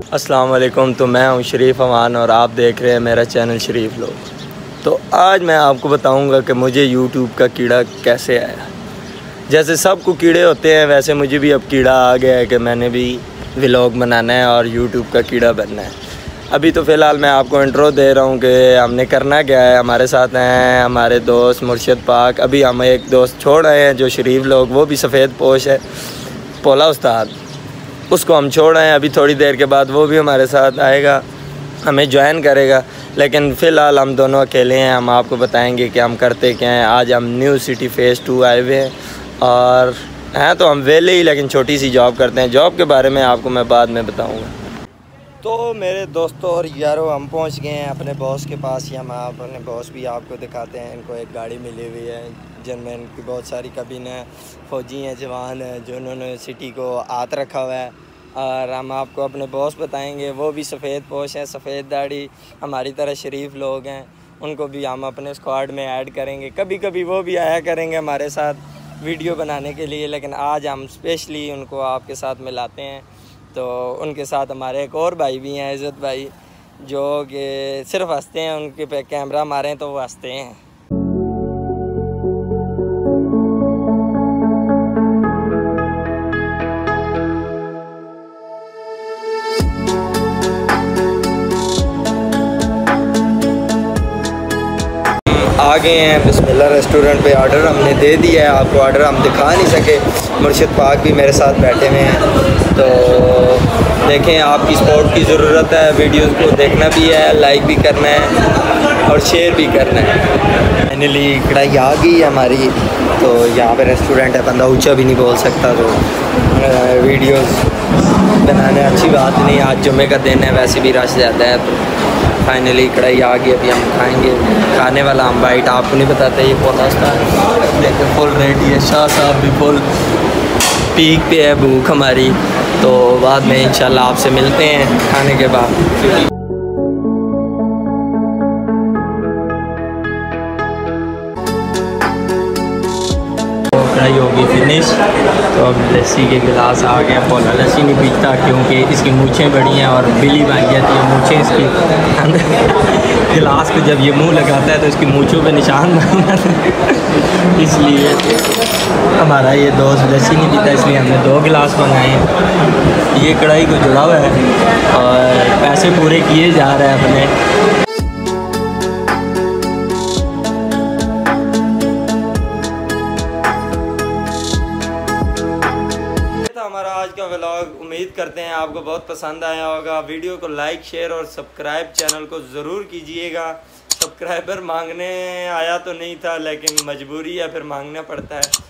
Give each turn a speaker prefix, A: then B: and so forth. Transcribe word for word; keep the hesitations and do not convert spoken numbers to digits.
A: अस्सलाम वालेकुम। तो मैं हूं शरीफ अमान और आप देख रहे हैं मेरा चैनल शरीफ लोग। तो आज मैं आपको बताऊंगा कि मुझे यूट्यूब का कीड़ा कैसे आया। जैसे सबको कीड़े होते हैं वैसे मुझे भी अब कीड़ा आ गया है कि मैंने भी व्लॉग बनाना है और यूट्यूब का कीड़ा बनना है। अभी तो फ़िलहाल मैं आपको इंट्रो दे रहा हूँ कि हमने करना क्या है। हमारे साथ हैं हमारे दोस्त मुर्शिद पाक। अभी हम एक दोस्त छोड़ आए हैं जो शरीफ लोग, वो भी सफ़ेद पोश है, पोला उस्ताद, उसको हम छोड़ आए हैं। अभी थोड़ी देर के बाद वो भी हमारे साथ आएगा, हमें ज्वाइन करेगा। लेकिन फ़िलहाल हम दोनों अकेले हैं। हम आपको बताएंगे कि हम करते क्या हैं। आज हम न्यू सिटी फ़ेज़ टू आए हुए हैं और हैं तो हम वेले ही, लेकिन छोटी सी जॉब करते हैं। जॉब के बारे में आपको मैं बाद में बताऊंगा। तो मेरे दोस्तों और यारों, हम पहुंच गए हैं अपने बॉस के पास। ही हम आप अपने बॉस भी आपको दिखाते हैं। इनको एक गाड़ी मिली हुई है जिनमें इनकी बहुत सारी कबिन है, फ़ौजी हैं, जवान हैं, जो उन्होंने सिटी को हाथ रखा हुआ है। और हम आपको अपने बॉस बताएंगे। वो भी सफ़ेद पोश हैं, सफ़ेद दाढ़ी, हमारी तरह शरीफ लोग हैं। उनको भी हम अपने स्क्वाड में ऐड करेंगे। कभी कभी वो भी आया करेंगे हमारे साथ वीडियो बनाने के लिए, लेकिन आज हम स्पेशली उनको आपके साथ मिलाते हैं। तो उनके साथ हमारे एक और भाई भी हैं, इज़्ज़त भाई, जो कि सिर्फ हंसते हैं। उनके पे कैमरा मारें तो वो हंसते हैं। आ गए हैं बिस्मिल्लाह रेस्टोरेंट पे। ऑर्डर हमने दे दिया है। आपको ऑर्डर हम दिखा नहीं सके। मुर्शिद पाक भी मेरे साथ बैठे हुए हैं। तो देखें, आपकी सपोर्ट की ज़रूरत है। वीडियोस को देखना भी है, लाइक भी करना है और शेयर भी करना है। फाइनली कढ़ाई आ गई है हमारी। तो यहाँ पे रेस्टोरेंट है, बंदा ऊँचा भी नहीं बोल सकता। तो वीडियोस बनाने अच्छी बात नहीं। आज जुम्मे का दिन है, वैसे भी रश ज़्यादा है। तो फाइनली कढ़ाई आ गई। अभी हम खाएंगे। खाने वाला हम बाइट आपको नहीं बताते। ये पोला उस्ताद लेकिन फुल रेडी है। शाह साहब भी फुल पीक पे है, भूख हमारी। तो बाद में इंशाल्लाह आपसे मिलते हैं खाने के बाद। कढ़ाई होगी फिनिश। तो अब लस्सी के गिलास आ गए। पोला लस्सी नहीं पीता क्योंकि इसकी मूँछें बड़ी हैं और बिल्ली बन जाती है मूँछें इसकी। गिलास को जब ये मुंह लगाता है तो इसकी मूँछों पे निशान बन जाते हैं। इसलिए हमारा ये दोस्त लस्सी नहीं पीता, इसलिए हमने दो गिलास मंगाए। ये कढ़ाई को जुड़ा हुआ है और पैसे पूरे किए जा रहे हैं अपने। हमारा आज का व्लॉग, उम्मीद करते हैं आपको बहुत पसंद आया होगा। वीडियो को लाइक, शेयर और सब्सक्राइब चैनल को ज़रूर कीजिएगा। सब्सक्राइबर मांगने आया तो नहीं था, लेकिन मजबूरी है, फिर मांगना पड़ता है।